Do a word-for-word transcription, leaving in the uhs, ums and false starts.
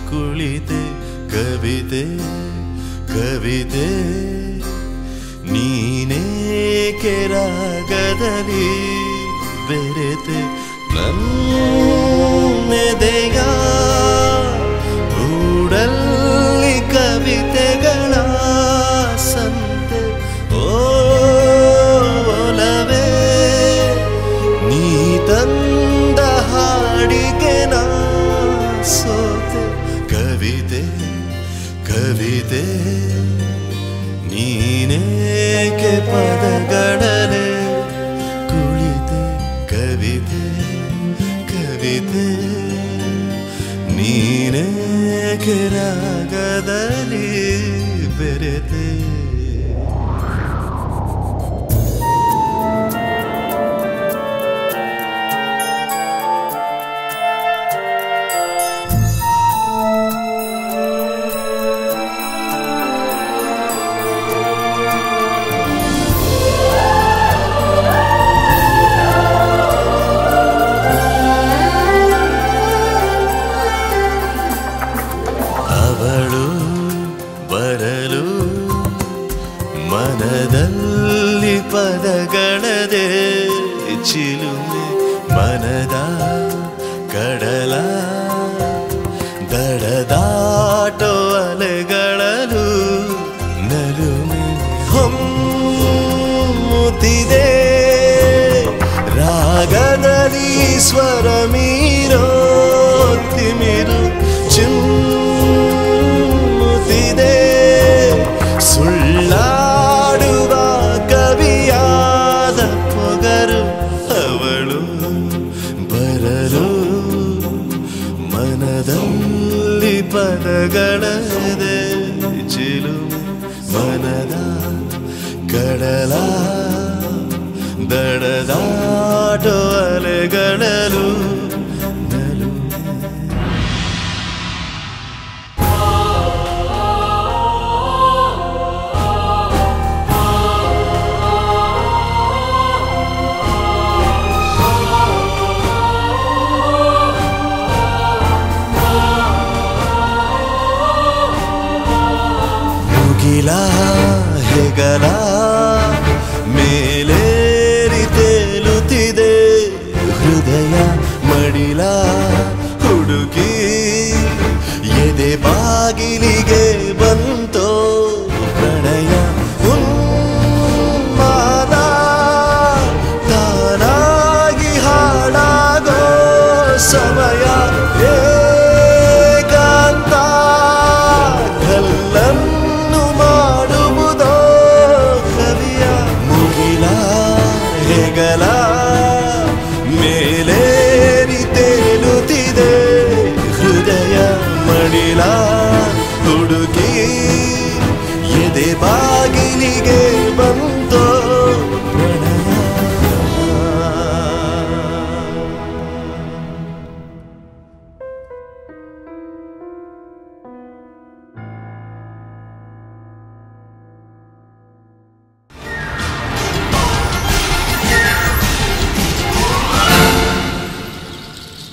ಕುಳಿತೆ ಕವಿತೆ ಕವಿತೆ ನೀನೇಕೆ ರಾಗದಲ್ಲಿ ಬೆರೆತೆ ನನ್ನೆದೆಯ ಗೂಡಲ್ಲಿ ಕವಿತೆಗಳ ಸಂತೆ ಓಲವೇ ನೀ ತಂದ ಹಾಡಿಗೆ ನಾ ಸೋತೆ ಕವಿತೆ ಕವಿತೆ ನೀನೇಕೆ ಪದಗಳೇ ಕುಳಿತೆ ಕವಿತೆ ಕವಿತೆ ನೀನೇಕೆ ರಾಗದಲ್ಲಿ ಬೆರೆತೆ ಬರಲು ಮನದಲ್ಲಿ ಪದಗಳದೆ ಚಿಲುಮೆ ಮನದ ಕಡಲ ದಡದಾಟೋ ಅಲೆಗಳಲು ನಲುಮೆ ಹೊಮ್ಮುತ್ತಿದೆ ರಾಗದಲ್ಲಿ ಸ್ವರ ಮೀರೋ ತಿಮಿರು ಚಿಮ್ ಸುಳ್ಳಾಡುವ ಕವಿಯಾದ ಪೊಗರು ಅವಳು ಬರಲು ಮನದಲ್ಲಿ ಪದಗಳದೆ ಚಿಲುಮೆ ಮನದ ಕಡಲ ದಡದಾಟೋ ಅಲೆಗಳಲು ಮುಗಿಲ ಹೆಗಲ ಮೇಲೇರಿ ತೇಲುತ್ತಿದೆ ಹೃದಯ ಮಡಿಲ ಹುಡುಕಿ ಎದೆ ಬಾಗಿಲಿಗೆ ಬಂದ